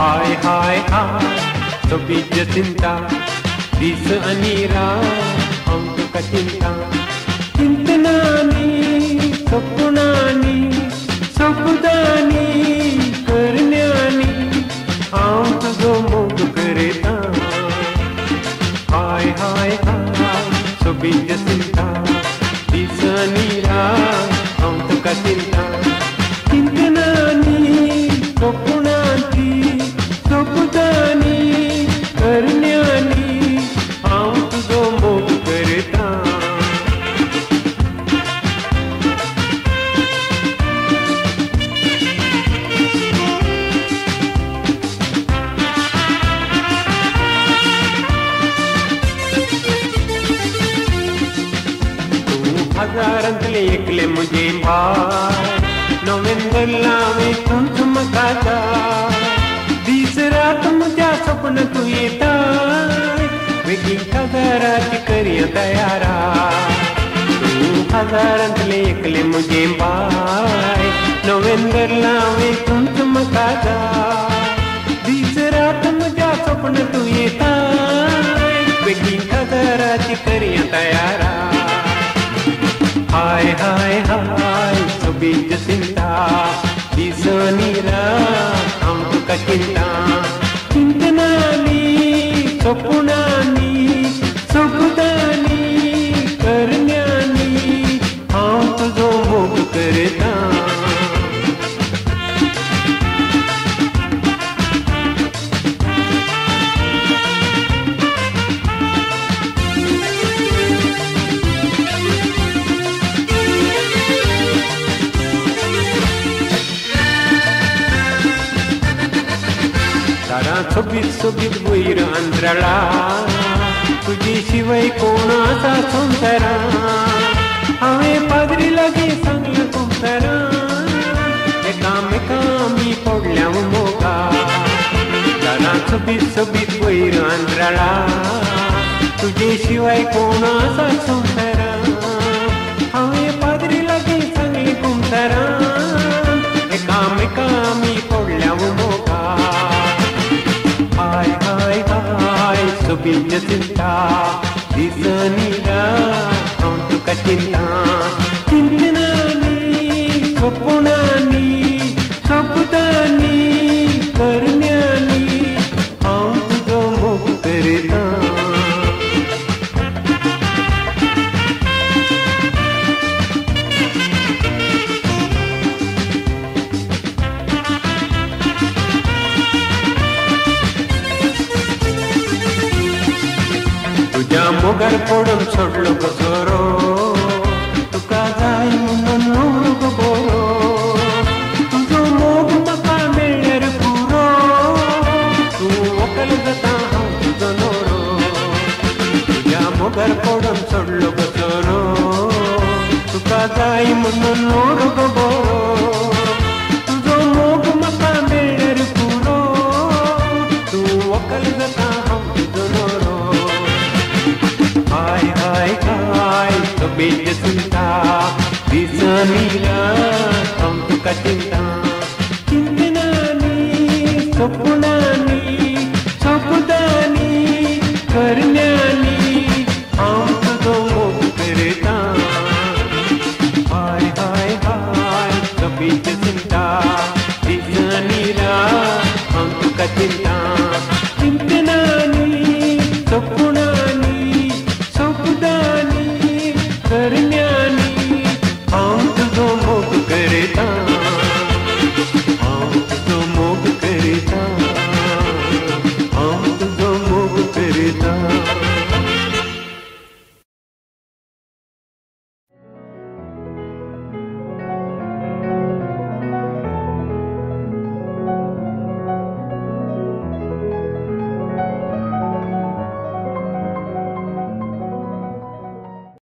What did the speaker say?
हाय हाय हाय सोबी जसिंता दिस अनीरा हम तुका चिंता चिंतनानी सपनानी सपदानी करण्यानी हांव तुजो मोग करता हाय हाय हाय सोबी जसिंता दिस अनीरा हम तुका चिंता चिंतनानी सपनांची सपदानी करण्यानी हांव तुजो मोग करता हजारांतले एकले मुझे भाय नोव्हेंबर लावे तूं चमकाता दीस रात मुझ्या स्वप्न तू येता वेगळी हजाराची करिया तयारा तू हजारांतले एकले मुझे भाय नोव्हेंबर लावे तूं चमकाता दीस रात मुझ्या स्वप्न तू येता वेगळी हजाराची करिया तयारा हाय हाय हाय सोबी जसिंता दिस अनीरा हांव तुका चिंता चिंतनानी सपनानी सपदानी करण्यानी हांव तुजो मोग करता तारा सोबीत सोबीत वयर अंतराळा तुझी शिवाय कोण आसा संवसारा हांवें पाद्री लागीं सांगलें संवसारा एकामेका आमी पडल्या मोगा तारा सोबीत सोबीत वयर अंतराळा तुझी शिवाय कोण आसा संवसारा हांवें पाद्री लागीं सांगलें संवसारा एकामेका आमी पडल्या मोगा हाय हाय हाय सोबी जसिंता दिस अनीरा हांव तुका चिंता चिंतनानी सपनानी सपदानी करण्यानी हांव तुजो मोग करता तुझ्या मोगार पडून सोडलो कसोरो तुका जाय म्हणून नोग बरो तुजो मोग म्हाका मेळ्ळ्यार पुरो तूं वकल जाता हांव तुजो नोरो तुझ्या मोगार पडून सोडलो कसोरो तुका जाय म्हणून नोग बरो तुजो मोग म्हाका मेळ्ळ्यार पुरो तूं वकल जाता हांव तुजो नोरो हाय हाय हाय सोबी जसिंता दिस अनीरा हांव तुका चिंता चिंतनानी सपनानी सपदानी करण्यानी हांव तुजो मोग करता हाय हाय हाय सोबी